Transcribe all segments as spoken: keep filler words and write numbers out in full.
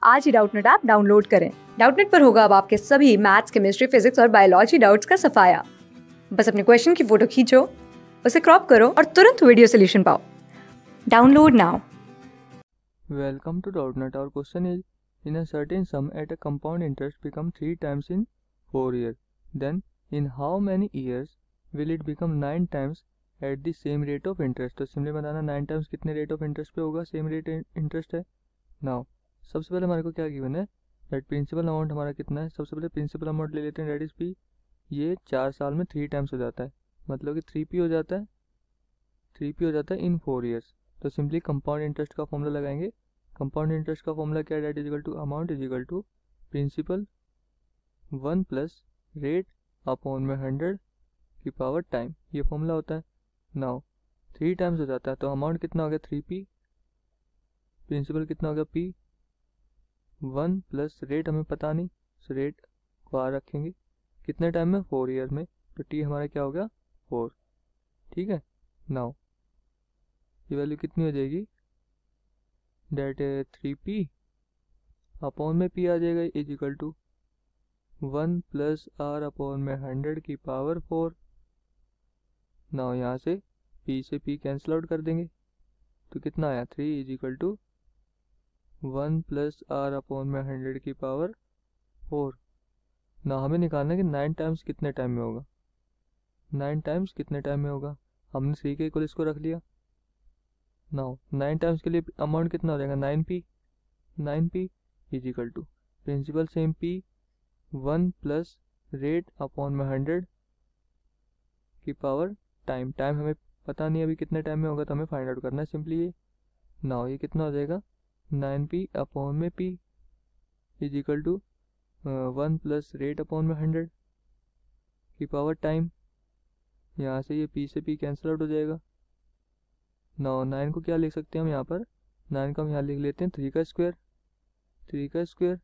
आज ही Doubtnut app download करें। डाउटनेट पर होगा अब आपके सभी मैथ्स, केमिस्ट्री, फिजिक्स और बायोलॉजी डाउट्स का सफाया। बस अपने क्वेश्चन की फोटो खींचो, उसे क्रॉप करो और तुरंत वीडियो सोल्यूशन पाओ। Download now. Welcome to Doubtnut. Our question is, in a certain sum at a compound interest become three times in four years. Then, in how many years will it become nine times at the same rate of interest? तो simply बताना nine times कितने rate of interest पे होगा, same rate interest है। Now सबसे पहले हमारे को क्या गिवन है, दैट प्रिंसिपल अमाउंट हमारा कितना है। सबसे पहले प्रिंसिपल अमाउंट ले लेते हैं, दैट इज पी। ये चार साल में थ्री टाइम्स हो जाता है, मतलब कि थ्री पी हो जाता है, थ्री पी हो जाता है इन फोर ईयर्स। तो सिंपली कंपाउंड इंटरेस्ट का फॉर्मूला लगाएंगे। कंपाउंड इंटरेस्ट का फॉर्मूला क्या है, that is equal to amount is equal to principal one plus rate upon में हंड्रेड की पावर टाइम, ये फॉर्मूला होता है। नाउ थ्री टाइम्स हो जाता है तो अमाउंट कितना हो गया थ्री पी, प्रिंसिपल कितना हो गया पी, वन प्लस रेट हमें पता नहीं, सो रेट को आ रखेंगे कितने टाइम में, फोर ईयर में, तो टी हमारा क्या हो गया फोर। ठीक है, नाउ ये वैल्यू कितनी हो जाएगी, डेट थ्री पी अपॉन में पी आ जाएगा is equal to one plus R upon में हंड्रेड की पावर फोर। नाउ यहाँ से पी से पी कैंसिल आउट कर देंगे तो कितना आया, three is equal to one plus R upon में हंड्रेड की पावर फोर। ना हमें निकालना है कि नाइन टाइम्स कितने टाइम में होगा, नाइन टाइम्स कितने टाइम में होगा। हमने थ्री के इक्वल इसको रख लिया। नाउ नाइन टाइम्स के लिए अमाउंट कितना हो जाएगा, nine P, nine P is equal to principal same P one plus rate upon में हंड्रेड की पावर टाइम। टाइम हमें पता नहीं अभी कितने टाइम में होगा, तो हमें फाइंड आउट करना है सिंपली ये। नाउ ये कितना हो जाएगा, नाइन पी अपॉन में P is equal to one plus rate upon में हंड्रेड की पावर टाइम। यहाँ से ये पी से पी कैंसिल आउट हो जाएगा। नाउ नाइन को क्या लिख सकते हैं हम यहाँ पर, नाइन को हम यहाँ लिख लेते हैं थ्री का स्क्वायर, थ्री का square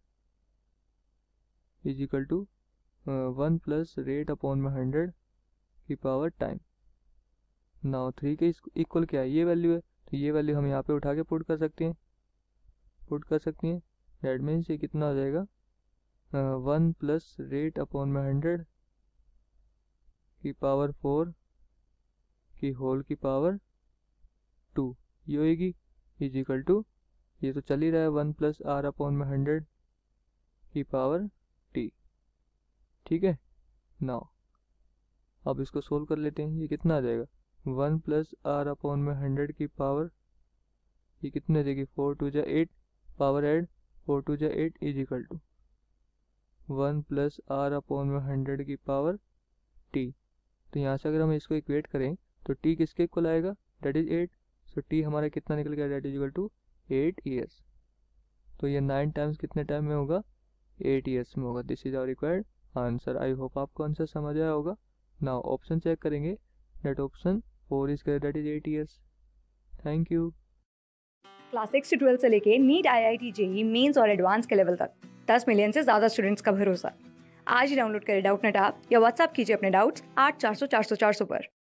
is equal to one plus rate upon में हंड्रेड की पावर टाइम। नाउ थ्री के इक्वल क्या है, ये वैल्यू है, तो ये वैल्यू हम यहाँ पे उठा के पुट कर सकते हैं, पुट कर सकते हैं। दैट मीन्स ये कितना हो जाएगा, वन प्लस रेट अपॉन में हंड्रेड की पावर फोर की होल की पावर टू, ये होगी इज इक्वल टू, ये तो चल ही रहा है, वन प्लस आर अपॉन में हंड्रेड की पावर टी। ठीक है, नाउ अब इसको सोल्व कर लेते हैं। ये कितना आ जाएगा, वन प्लस आर अपॉन में हंड्रेड की पावर, ये कितनी आ जाएगी, फोर टू जा eight, power add four two जा eight is equal to one plus R upon में हंड्रेड की पावर टी। तो यहाँ से अगर हम इसको इक्वेट करें तो टी किसके इक्वल आएगा, that is eight. So T हमारा कितना निकल गया, that is equal to eight years. तो ये नाइन टाइम्स कितने टाइम में होगा, एट ईयर्स में होगा। This is our required answer. I hope आपको आंसर समझ आया होगा। नाउ ऑप्शन चेक करेंगे, that option four is correct, that is eight years. Thank you. Class six से ट्वेल्थ से लेके NEET, I I T, JEE Mains और advance के लेवल तक दस मिलियन से ज्यादा स्टूडेंट्स का भरोसा। आज ही डाउनलोड करें डाउटनेट ऐप या व्हाट्सएप कीजिए अपने डाउट्स आठ चार सौ चार सौ चार सौ पर।